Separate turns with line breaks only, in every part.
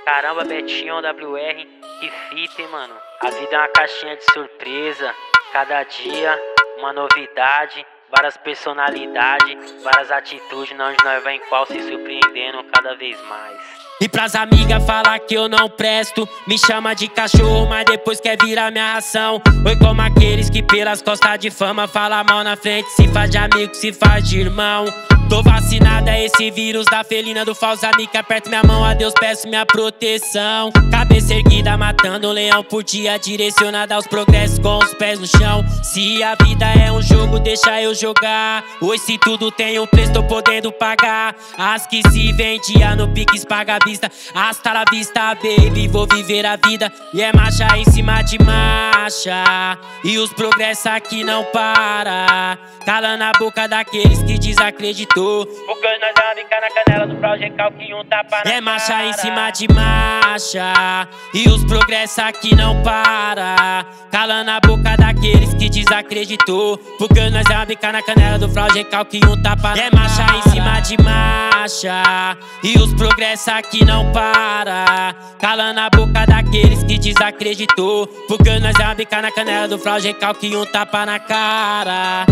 Caramba, Betinho, WR, que fita, hein, mano. A vida é uma caixinha de surpresa. Cada dia, uma novidade. Várias personalidades, várias atitudes. Onde nós vai em qual se surpreendendo cada vez mais.
E pras amigas falar que eu não presto, me chama de cachorro, mas depois quer virar minha ração. Oi, como aqueles que pelas costas de fama fala mal na frente, se faz de amigo, se faz de irmão. Tô vacinada a esse vírus da felina do falso amigo que aperta minha mão, a Deus peço minha proteção. Cabeça erguida matando um leão por dia, direcionada aos progressos com os pés no chão. Se a vida é um jogo, deixa eu jogar. Hoje se tudo tem um preço, tô podendo pagar. As que se vendia no Pix paga a vista. Hasta la vista, baby, vou viver a vida. E é marcha em cima de marcha, e os progressos aqui não para. Calando a boca daqueles que desacreditou,
porque hoje nós vamos ficar na canela do Projecal que um tapa na cara.
É marcha em cima de marcha, e os progressos aqui não para. Calando a boca daqueles que desacreditou, porque hoje nós vamos ficar na canela do Projecal que um tapa na cara. É marcha em cima de marcha, e os progressos aqui não para. Calando a boca daqueles que desacreditou, porque hoje nós vamos ficar na canela do Projecal que um tapa na cara.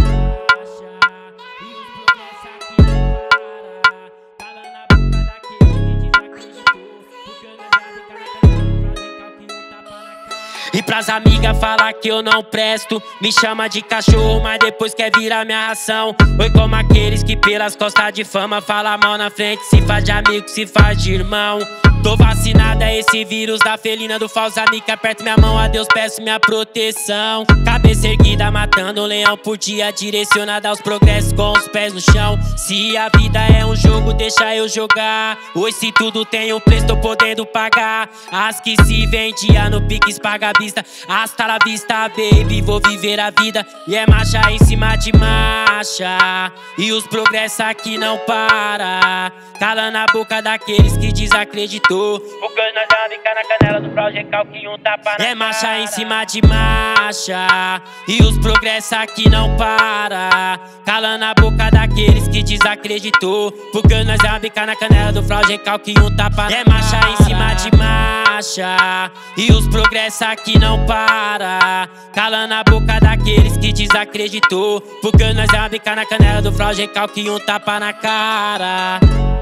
E pras amigas falar que eu não presto, me chama de cachorro, mas depois quer virar minha ração. Oi, como aqueles que pelas costas de fama fala mal na frente, se faz de amigo, se faz de irmão. Tô vacinada a esse vírus da felina do falso amigo que aperta minha mão, a Deus peço minha proteção. Cabeça erguida matando um leão por dia, direcionada aos progressos com os pés no chão. Se a vida é um jogo, deixa eu jogar. Hoje se tudo tem um preço, tô podendo pagar. As que se vendia no Pix paga a vista. Hasta la vista, baby, vou viver a vida. E é marcha em cima de marcha, e os progressos aqui não para. Calando a boca daqueles que desacreditou,
porque hoje nós vamos ficar na canela do Projecal que um tapa na cara.
É marcha em cima de marcha, e os progressos aqui não para. Calando a boca daqueles que desacreditou, porque hoje nós vamos ficar na canela do Projecal que um tapa na cara. É marcha em cima de marcha, e os progressos aqui não para. Calando a boca daqueles que desacreditou, porque hoje nós vamos ficar na canela do Projecal que um tapa na cara.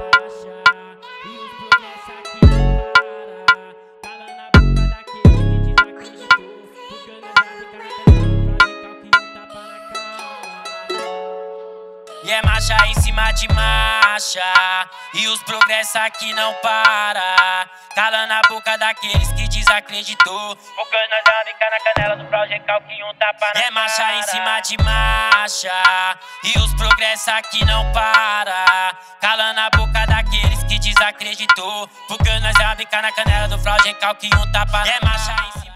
E é marcha em cima de marcha, e os progressos aqui não para. Calando a boca daqueles que desacreditou,
porque hoje nós vamos ficar na canela do Projecal que um tapa na cara.
É marcha em cima de marcha, e os progressos aqui não para. Calando a boca daqueles que desacreditou, porque hoje nós vamos ficar na canela do Projecal que um tapa na cara. É marcha em cima